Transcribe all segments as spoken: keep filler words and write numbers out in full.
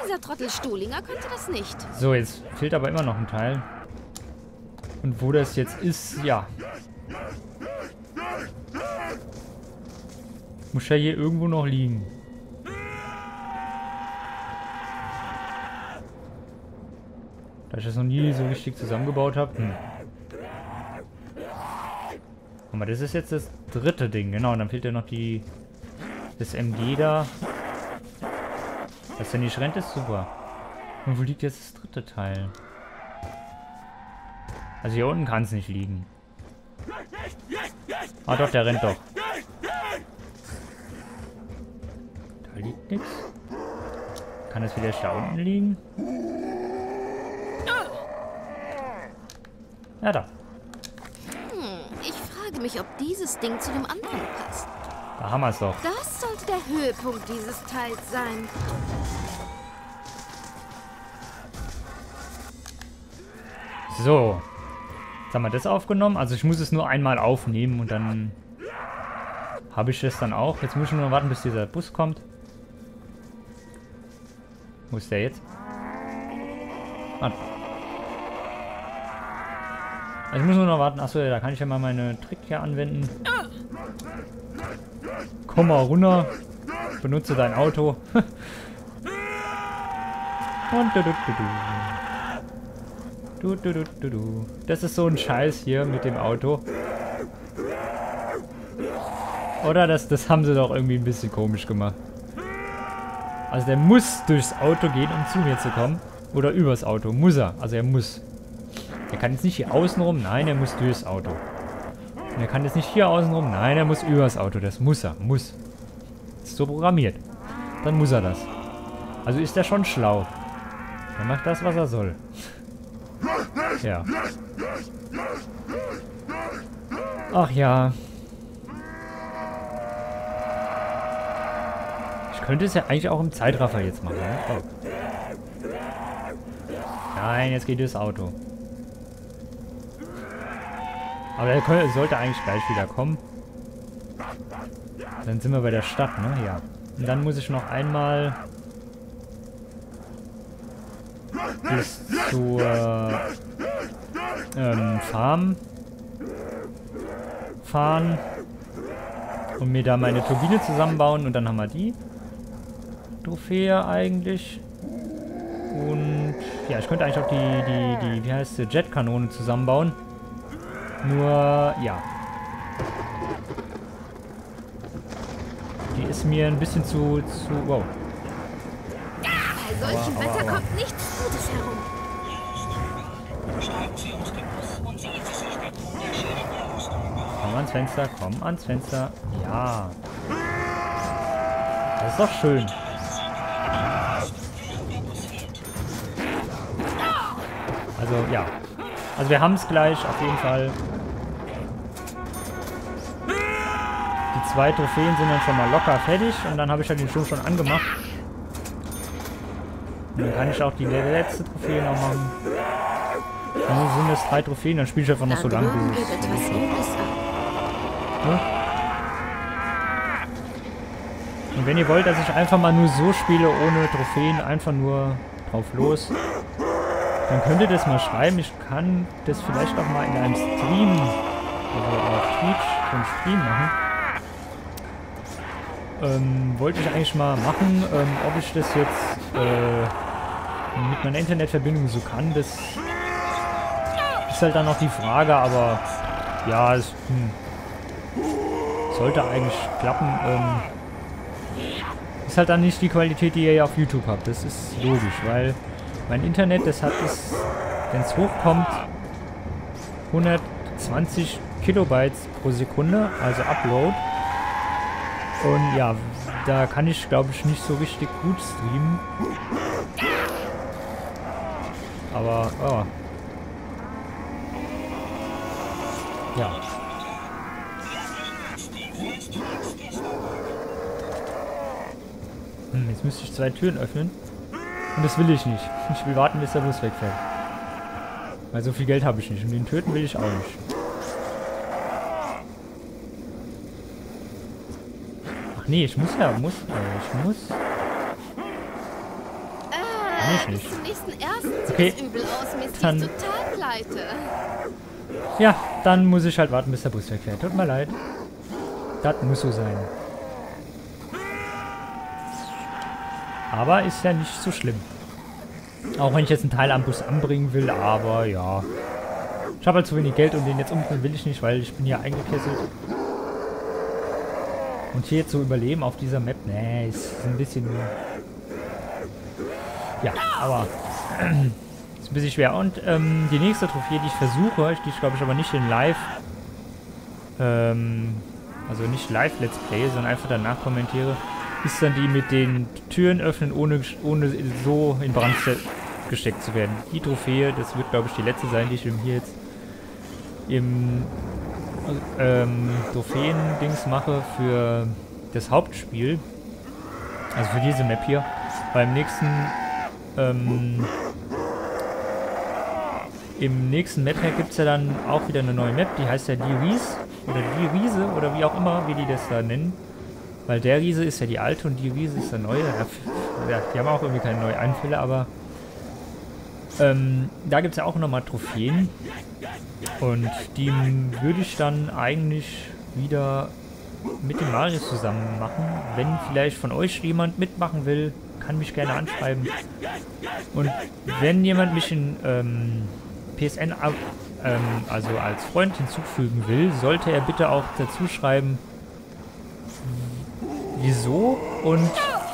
Dieser Trottel Stuhlinger konnte das nicht. So, jetzt fehlt aber immer noch ein Teil. Und wo das jetzt ist, ja. Muss ja hier irgendwo noch liegen. Da ich das noch nie so richtig zusammengebaut habe. Hm. Guck mal, das ist jetzt das dritte Ding. Genau, und dann fehlt ja noch die... Das M G da. Dass der nicht rennt, ist super. Und wo liegt jetzt das dritte Teil? Also hier unten kann es nicht liegen. Ah doch, der rennt doch. Da liegt nichts. Kann es vielleicht da unten liegen? Ja, da. Hm, ich frage mich, ob dieses Ding zu dem anderen passt. Da haben wir es doch. Das sollte der Höhepunkt dieses Teils sein. So. Jetzt haben wir das aufgenommen. Also ich muss es nur einmal aufnehmen und dann habe ich es dann auch. Jetzt muss ich nur noch warten, bis dieser Bus kommt. Wo ist der jetzt? Ah. Also ich muss nur noch warten. Achso, ja, da kann ich ja mal meine Trick hier anwenden. Komm mal runter. Benutze dein Auto. Und du, du, du, du. Du, du, du, du, du. Das ist so ein Scheiß hier mit dem Auto. Oder? Das, das haben sie doch irgendwie ein bisschen komisch gemacht. Also der muss durchs Auto gehen, um zu mir zu kommen. Oder übers Auto. Muss er. Also er muss. Er kann jetzt nicht hier außen rum. Nein, er muss durchs Auto. Und er kann jetzt nicht hier außen rum. Nein, er muss übers Auto. Das muss er. Muss. Ist so programmiert. Dann muss er das. Also ist er schon schlau. Er macht das, was er soll. Ja. Ach ja. Ich könnte es ja eigentlich auch im Zeitraffer jetzt machen. Ne? Oh. Nein, jetzt geht das Auto. Aber er könnte, sollte eigentlich gleich wieder kommen. Dann sind wir bei der Stadt, ne? Ja. Und dann muss ich noch einmal bis zur ähm, Farm fahren und mir da meine Turbine zusammenbauen und dann haben wir die Trophäe eigentlich. Und ja, ich könnte eigentlich auch die, die, die, wie heißt die, Jetkanone zusammenbauen. Nur, ja. Die ist mir ein bisschen zu, zu, wow. Bei solchem Aua, aua, Wetter aua. kommt nichts Gutes herum. Komm ans Fenster, komm ans Fenster. Ja. Das ist doch schön. Also, ja. Also wir haben es gleich, auf jeden Fall. Die zwei Trophäen sind dann schon mal locker fertig. Und dann habe ich halt den Sturm schon angemacht. Und dann kann ich auch die letzte Trophäe noch machen. Dann sind das drei Trophäen, dann spiele ich einfach noch so lange. drüben geht etwas Übles ab. Ne? Und wenn ihr wollt, dass ich einfach mal nur so spiele, ohne Trophäen, einfach nur drauf los, dann könnt ihr das mal schreiben. Ich kann das vielleicht auch mal in einem Stream, also auf Twitch, so einen Stream machen. Ähm, wollte ich eigentlich mal machen, ähm, ob ich das jetzt äh, mit meiner Internetverbindung so kann, das ist halt dann noch die Frage, aber ja, es hm, sollte eigentlich klappen. Ähm, ist halt dann nicht die Qualität, die ihr ja auf YouTube habt, das ist logisch, weil mein Internet, das hat es, wenn es hochkommt, hundertzwanzig Kilobytes pro Sekunde, also Upload. Und ja, da kann ich, glaube ich, nicht so richtig gut streamen. Aber, oh. Ja. Hm, jetzt müsste ich zwei Türen öffnen. Und das will ich nicht. Ich will warten, bis der Bus wegfällt. Weil so viel Geld habe ich nicht. Und den töten will ich auch nicht. Ach nee, ich muss ja, muss, äh, ich muss. Ah, ich nicht. Zum nächsten ersten sieht Okay. es übel aus. Mir ist Dann- die total pleite. Ja, dann muss ich halt warten, bis der Bus wegfährt. Tut mir leid. Das muss so sein. Aber ist ja nicht so schlimm. Auch wenn ich jetzt einen Teil am Bus anbringen will, aber ja. Ich habe halt zu wenig Geld und den jetzt umbringen will ich nicht, weil ich bin hier eingekesselt. Und hier zu überleben auf dieser Map, nee, ist ein bisschen... Ja, aber... ist ein bisschen schwer. Und ähm, die nächste Trophäe, die ich versuche, die ich glaube ich aber nicht in Live... Ähm, also nicht Live Let's Play, sondern einfach danach kommentiere, ist dann die mit den Türen öffnen, ohne, ohne so in Brand gesteckt zu werden. Die Trophäe, das wird glaube ich die letzte sein, die ich hier jetzt im ähm, Trophäen-Dings mache für das Hauptspiel. Also für diese Map hier. Beim nächsten ähm, im nächsten Map-Hack gibt es ja dann auch wieder eine neue Map, die heißt ja die Ries oder die Riese oder wie auch immer, wie die das da nennen. Weil der Riese ist ja die alte und die Riese ist der neue. Ja, die haben auch irgendwie keine neuen Einfälle, aber ähm, da gibt es ja auch nochmal Trophäen. Und die würde ich dann eigentlich wieder mit dem Marius zusammen machen. Wenn vielleicht von euch jemand mitmachen will, kann mich gerne anschreiben. Und wenn jemand mich in ähm, P S N ab, ähm, also als Freund hinzufügen will, sollte er bitte auch dazu schreiben, wieso und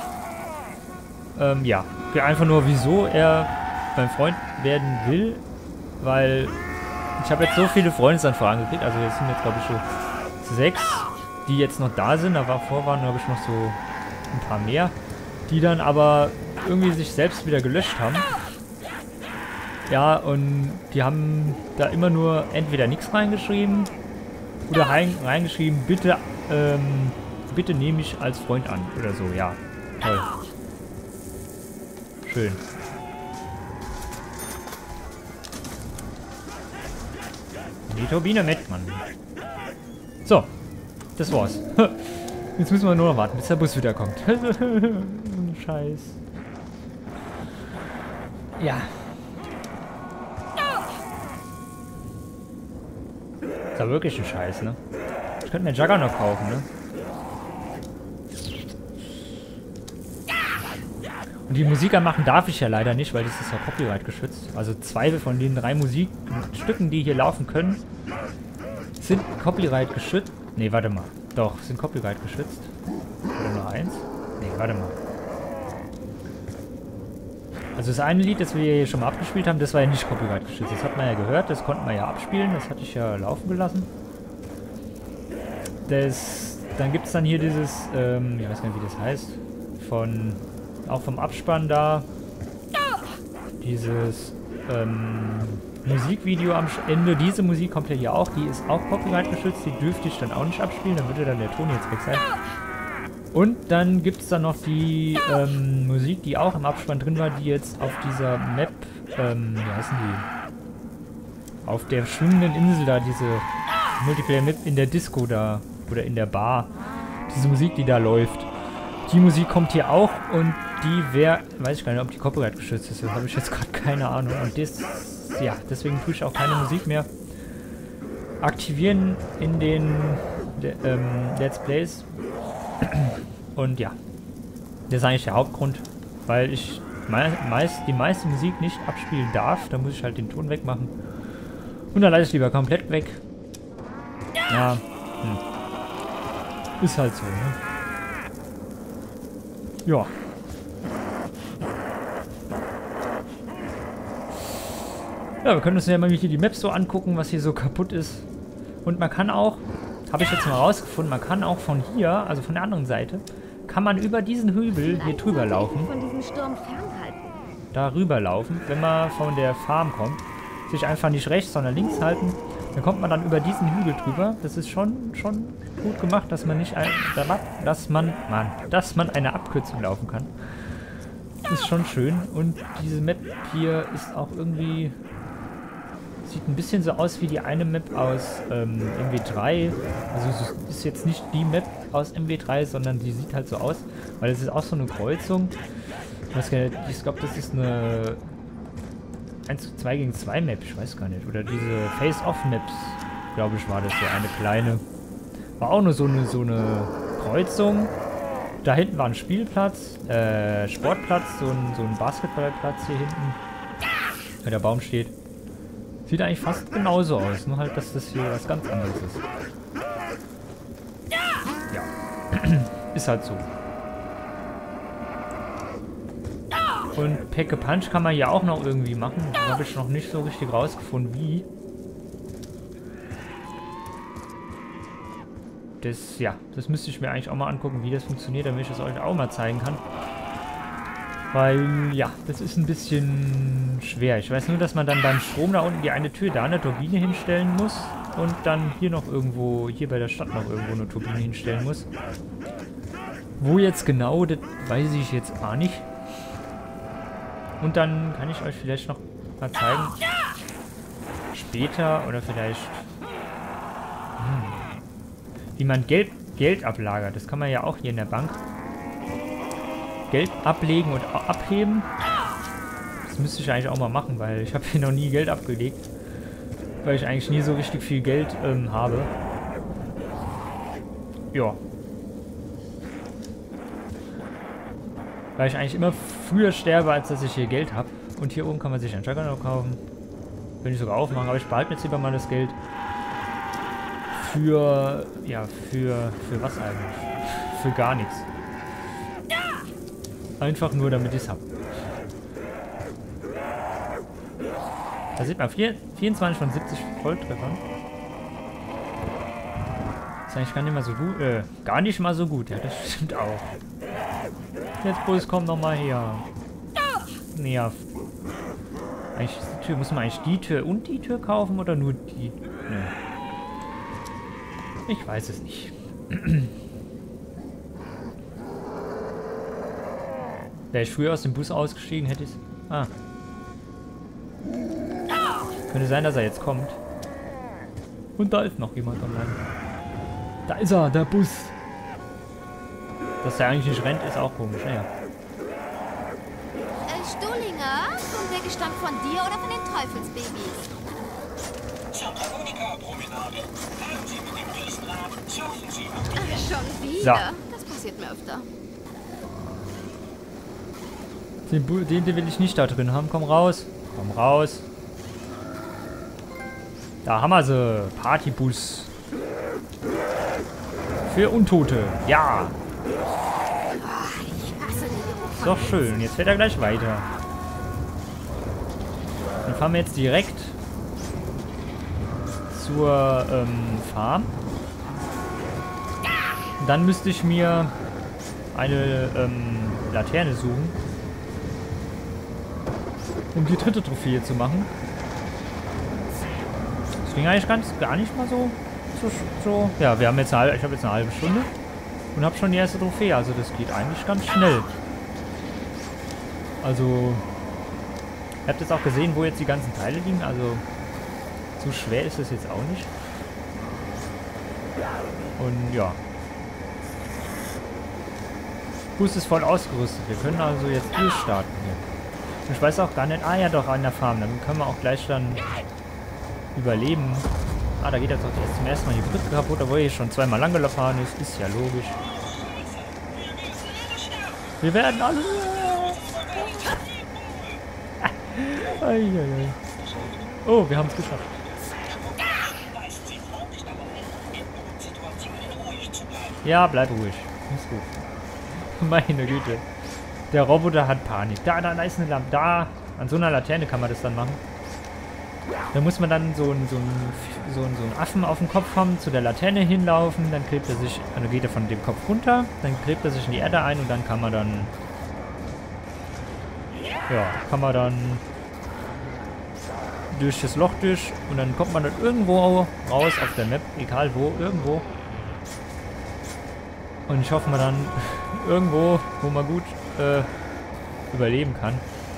ähm, ja, einfach nur wieso er mein Freund werden will, weil ich habe jetzt so viele Freundesanfragen gekriegt, also jetzt sind jetzt glaube ich so sechs, die jetzt noch da sind, aber davor waren glaube ich noch so ein paar mehr, die dann aber irgendwie sich selbst wieder gelöscht haben. Ja, und die haben da immer nur entweder nichts reingeschrieben oder rein, reingeschrieben, bitte, ähm, bitte nehme mich als Freund an oder so, ja. Toll. Schön. Die Turbine mit, Mann. So, das war's. Jetzt müssen wir nur noch warten, bis der Bus wiederkommt. Scheiß. Ja. Ist ja wirklich ein Scheiß, ne? Ich könnte mir einen Jugger noch kaufen, ne? Und die Musik anmachen darf ich ja leider nicht, weil das ist ja Copyright geschützt. Also zwei von den drei Musikstücken, die hier laufen können, sind Copyright geschützt. Ne, warte mal. Doch, sind Copyright geschützt. Oder nur eins? Ne, warte mal. Also das eine Lied, das wir hier schon mal abgespielt haben, das war ja nicht Copyright geschützt. Das hat man ja gehört, das konnte man ja abspielen, das hatte ich ja laufen gelassen. Das, dann gibt es dann hier dieses, ähm, ich weiß gar nicht, wie das heißt, von, auch vom Abspann da, dieses ähm, Musikvideo am Ende. Diese Musik kommt ja hier auch, die ist auch Copyright geschützt, die dürfte ich dann auch nicht abspielen, dann würde dann der Ton jetzt weg sein. Und dann gibt es dann noch die ähm, Musik, die auch im Abspann drin war, die jetzt auf dieser Map, ähm, wie heißen die? Auf der schwimmenden Insel da, diese Multiplayer-Map in der Disco da, oder in der Bar. Diese Musik, die da läuft. Die Musik kommt hier auch und die wäre, weiß ich gar nicht, ob die Copyright geschützt ist, das habe ich jetzt gerade keine Ahnung. Und das, ja, deswegen tue ich auch keine Musik mehr aktivieren in den ähm, Let's Plays. Und ja, das ist eigentlich der Hauptgrund, weil ich mei meist, die meiste Musik nicht abspielen darf. Da muss ich halt den Ton wegmachen. Und dann lasse ich lieber komplett weg. Ja, hm. Ist halt so, ne? Ja. Ja, wir können uns ja mal hier die Maps so angucken, was hier so kaputt ist. Und man kann auch, habe ich jetzt mal rausgefunden, man kann auch von hier, also von der anderen Seite, kann man über diesen Hügel hier drüber laufen. Von diesem Sturm fernhalten. Da rüber laufen, wenn man von der Farm kommt. Sich einfach nicht rechts, sondern links halten. Dann kommt man dann über diesen Hügel drüber. Das ist schon, schon gut gemacht, dass man nicht ein, dass man, Mann, dass man eine Abkürzung laufen kann. Ist schon schön. Und diese Map hier ist auch irgendwie, sieht ein bisschen so aus wie die eine Map aus ähm, M W drei. Also es ist jetzt nicht die Map aus M W drei, sondern die sieht halt so aus, weil es ist auch so eine Kreuzung. Ich glaube, das ist eine eins zu zwei gegen zwei Map, ich weiß gar nicht. Oder diese Face-Off-Maps, glaube ich, war das so eine kleine. War auch nur so eine, so eine Kreuzung. Da hinten war ein Spielplatz, äh, Sportplatz, so ein, so ein Basketballplatz hier hinten, wo der Baum steht. Sieht eigentlich fast genauso aus, nur halt, dass das hier was ganz anderes ist. Ja, ist halt so. Und Pack-a-Punch kann man ja auch noch irgendwie machen. Da habe ich noch nicht so richtig rausgefunden, wie. Das, ja, das müsste ich mir eigentlich auch mal angucken, wie das funktioniert, damit ich das euch auch mal zeigen kann. Weil, ja, das ist ein bisschen schwer. Ich weiß nur, dass man dann beim Strom da unten die eine Tür da eine Turbine hinstellen muss. Und dann hier noch irgendwo, hier bei der Stadt noch irgendwo eine Turbine hinstellen muss. Wo jetzt genau, das weiß ich jetzt auch nicht. Und dann kann ich euch vielleicht noch mal zeigen, später oder vielleicht, hm, wie man Geld, Geld ablagert. Das kann man ja auch hier in der Bank. Geld ablegen und abheben. Das müsste ich eigentlich auch mal machen, weil ich habe hier noch nie Geld abgelegt. Weil ich eigentlich nie so richtig viel Geld ähm, habe. Ja. Weil ich eigentlich immer früher sterbe, als dass ich hier Geld habe. Und hier oben kann man sich einen Juggernaut kaufen. Will ich sogar aufmachen, aber ich behalte mir jetzt lieber mal das Geld. Für, ja, für, für was eigentlich? Für gar nichts. Einfach nur, damit ich es habe. Da sieht man vierundzwanzig von siebzig Volltreffern. Ist eigentlich gar nicht mal so gut. Äh, gar nicht mal so gut. Ja, das stimmt auch. Jetzt, Bus, komm noch mal her. Nerv. Eigentlich die Tür. Muss man eigentlich die Tür und die Tür kaufen oder nur die? Nö. Ich weiß es nicht. Wäre ich früher aus dem Bus ausgestiegen, hätte ich es. Ah. Könnte sein, dass er jetzt kommt. Und da ist noch jemand online. Da ist er, der Bus. Dass der eigentlich nicht rennt, ist auch komisch. Naja. Äh, Stuhlinger, kommt der Gestank von dir oder von den Teufelsbabys? Zur Veronika-Promenade. Fahren Sie mit dem Riesenrad, surfen Sie auf Ach, schon wieder. So. Das passiert mir öfter. Den, Bu den, den will ich nicht da drin haben. Komm raus. Komm raus. Da haben wir sie. Partybus. Für Untote. Ja. Ach, ich hasse den Geruch Ist von doch schön. Jetzt fährt er gleich weiter. Dann fahren wir jetzt direkt zur ähm, Farm. Und dann müsste ich mir eine ähm, Laterne suchen, um die dritte Trophäe zu machen. Das ging eigentlich ganz gar nicht mal so, so, so. Ja, wir haben jetzt eine, ich habe jetzt eine halbe Stunde und habe schon die erste Trophäe. Also das geht eigentlich ganz schnell. Also ihr habt jetzt auch gesehen, wo jetzt die ganzen Teile liegen. Also so schwer ist es jetzt auch nicht. Und ja. Bus ist voll ausgerüstet. Wir können also jetzt durchstarten hier. Ich weiß auch gar nicht. Ah ja, doch, an der Farm. Dann können wir auch gleich dann überleben. Ah, da geht jetzt auch zum ersten Mal die Brücke kaputt, obwohl hier schon zweimal lang gefahren ist. Ist ja logisch. Wir werden alle... Eieiei. Oh, wir haben es geschafft. Ja, bleib ruhig. Ist gut. Meine Güte. Der Roboter hat Panik. Da, da, da ist eine Lampe. Da. An so einer Laterne kann man das dann machen. Da muss man dann so einen so ein, so ein, so ein Affen auf dem Kopf haben, zu der Laterne hinlaufen. Dann gräbt er sich, dann geht er von dem Kopf runter. Dann gräbt er sich in die Erde ein und dann kann man dann... Ja, kann man dann durch das Loch durch und dann kommt man dann irgendwo raus auf der Map, egal wo, irgendwo. Und ich hoffe mal dann irgendwo, wo man gut äh, überleben kann.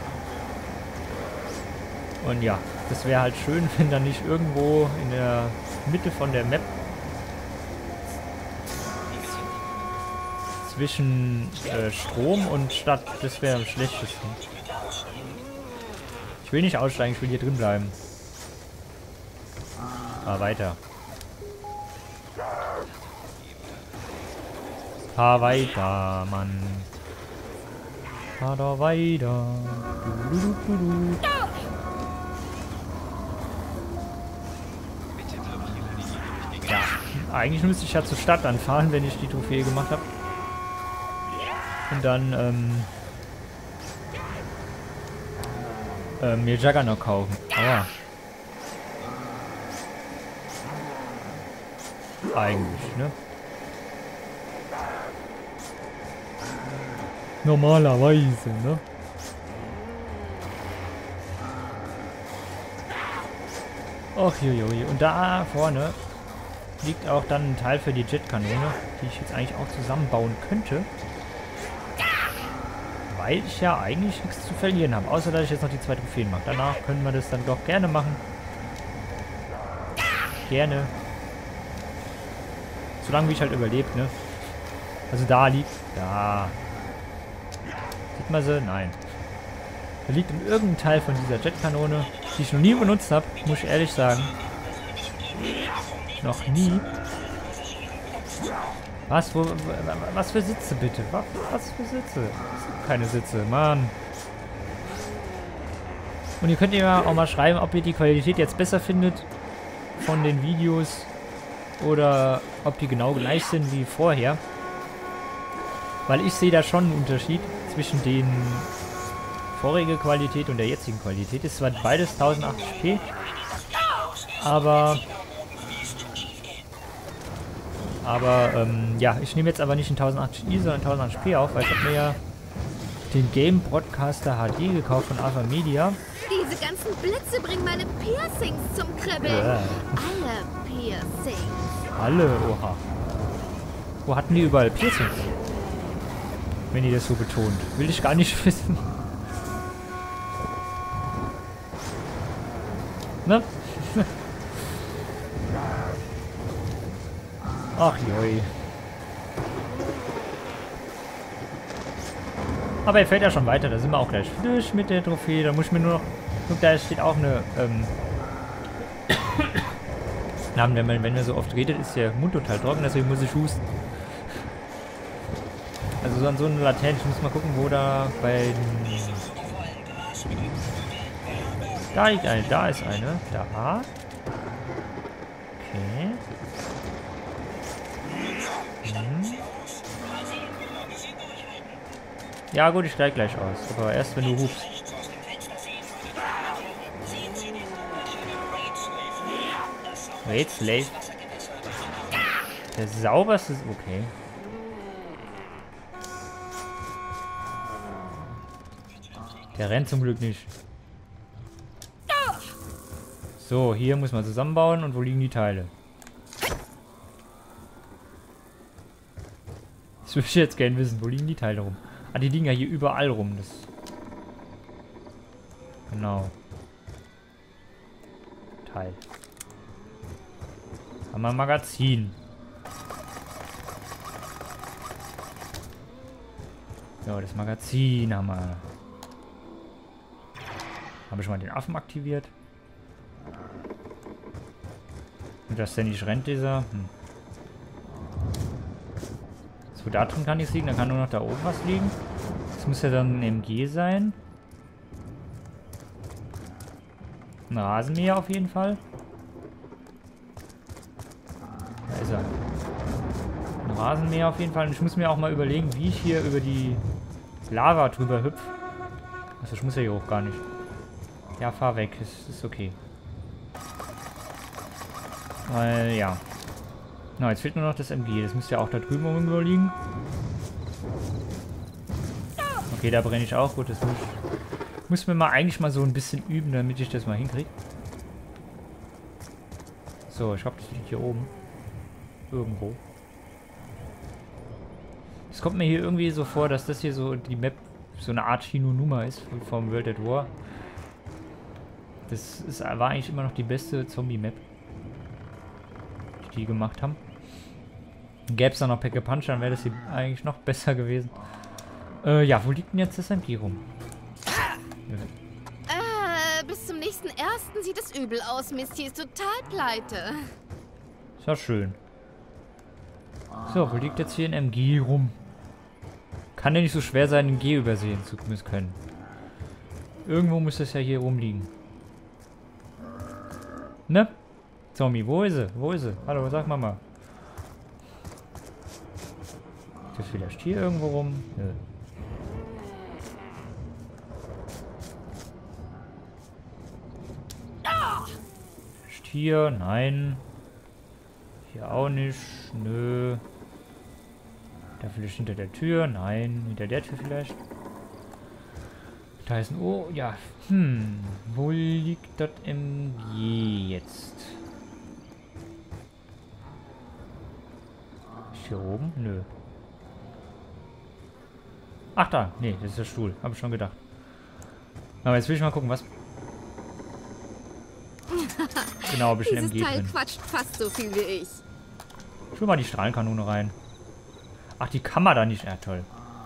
Und ja, das wäre halt schön, wenn dann nicht irgendwo in der Mitte von der Map zwischen äh, Strom und Stadt. Das wäre am schlechtesten. Ich will nicht aussteigen, ich will hier drin bleiben. Ah, weiter. Fahr weiter, Mann. Fahr doch weiter. Du, du, du, du. Ja, eigentlich müsste ich ja zur Stadt anfahren, wenn ich die Trophäe gemacht habe. Und dann, ähm... äh, mir Juggernaut kaufen. Aber... eigentlich, ne? Normalerweise, ne? Och, jojoje. Und da vorne liegt auch dann ein Teil für die Jetkanone, die ich jetzt eigentlich auch zusammenbauen könnte. Weil ich ja eigentlich nichts zu verlieren habe. Außer, dass ich jetzt noch die zwei Trophäen mache. Danach können wir das dann doch gerne machen. Gerne. Solange wie ich halt überlebt, ne? Also da liegt... Da. Sieht man sie? Nein. Da liegt in irgendeinem Teil von dieser Jetkanone, die ich noch nie benutzt habe, muss ich ehrlich sagen. Noch nie. Was? Wo, was für Sitze bitte? Was, was für Sitze? Es gibt keine Sitze, Mann. Und ihr könnt ja auch mal schreiben, ob ihr die Qualität jetzt besser findet von den Videos oder ob die genau gleich sind wie vorher. Weil ich sehe da schon einen Unterschied zwischen den vorigen Qualität und der jetzigen Qualität. Ist zwar beides tausendachtzig p, aber aber ähm, ja, ich nehme jetzt aber nicht in tausendachtzig i, sondern tausendachtzig p auf, weil ich habe mir ja den Game Broadcaster H D gekauft von Alpha Media. Diese ganzen Blitze bringen meine Piercings zum Kribbeln. Ja. Alle Piercings. Alle, oha. Wo hatten die überall Piercings? Wenn die das so betont. Will ich gar nicht wissen. Ne? Ach joi. Aber er fällt ja schon weiter, da sind wir auch gleich durch mit der Trophäe. Da muss ich mir nur noch... Guck, da steht auch eine... Ähm Na, wenn man, wenn man so oft redet, ist der Mund total trocken, deswegen muss ich husten. Also so an so eine Laterne, ich muss mal gucken, wo da bei... Da liegt eine, da ist eine. Da. Okay. Hm. Ja gut, ich steig gleich aus. Aber erst wenn du hupst. Raid Slave. Der sauberste... Okay. Der rennt zum Glück nicht. So, hier muss man zusammenbauen. Und wo liegen die Teile? Das würde ich jetzt gerne wissen. Wo liegen die Teile rum? Ah, die liegen ja hier überall rum. Das genau. Teil. Jetzt haben wir ein Magazin. So, das Magazin haben wir. Habe ich schon mal den Affen aktiviert. Und dass der nicht rennt, dieser. Hm. So, da drin kann nichts liegen. Dann kann nur noch da oben was liegen. Das muss ja dann ein M G sein. Ein Rasenmäher auf jeden Fall. Da ist er. Ein Rasenmäher auf jeden Fall. Und ich muss mir auch mal überlegen, wie ich hier über die Lava drüber hüpfe. Also ich muss ja hier hoch gar nicht. Ja, fahr weg. Das ist okay. Weil, ja. Na, jetzt fehlt nur noch das M G. Das müsste ja auch da drüben irgendwo liegen. Okay, da brenne ich auch. Gut, das muss, muss mir mal eigentlich mal so ein bisschen üben, damit ich das mal hinkriege. So, ich glaube, das liegt hier oben. Irgendwo. Es kommt mir hier irgendwie so vor, dass das hier so die Map so eine Art Chino-Nummer ist vom World at War. Das ist, war eigentlich immer noch die beste Zombie-Map, die die gemacht haben. Gäbe es da noch Pack a Punch, dann wäre das hier eigentlich noch besser gewesen. Äh, ja, wo liegt denn jetzt das M G rum? Äh, bis zum nächsten ersten sieht es übel aus. Misty ist total pleite. Ist ja schön. So, wo liegt jetzt hier ein M G rum? Kann ja nicht so schwer sein, ein G übersehen zu können. Irgendwo muss das ja hier rumliegen. Ne? Zombie, wo ist sie? Wo ist sie? Hallo, sag mal mal. Ist das vielleicht hier irgendwo rum? Nö. Ist hier? Nein. Hier auch nicht. Nö. Da vielleicht hinter der Tür? Nein. Hinter der Tür vielleicht? Da ist ein... Oh, ja. Hm. Wo liegt das M G jetzt? Ist hier oben? Nö. Ach da. Nee, das ist der Stuhl. Habe ich schon gedacht. Aber jetzt will ich mal gucken, was... Genau, ob ich ein M G Dieses Teil drin. quatscht fast so viel wie ich. Schon mal die Strahlenkanone rein. Ach, die kann man da nicht. Ja, toll.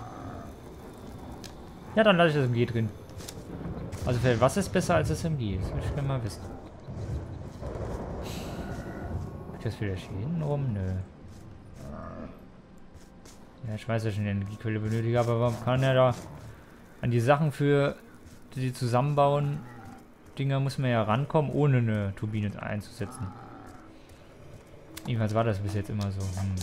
Ja, dann lasse ich das M G drin. Also, was ist besser als das M G? Das will ich gerne mal wissen. Das vielleicht hier hinten rum? Nö. Ja, ich weiß, dass ich eine Energiequelle benötige, aber warum kann er da an die Sachen für die zusammenbauen? Dinger muss man ja rankommen, ohne eine Turbine einzusetzen. Jedenfalls war das bis jetzt immer so. Hm.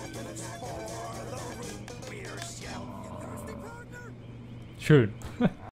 Schön.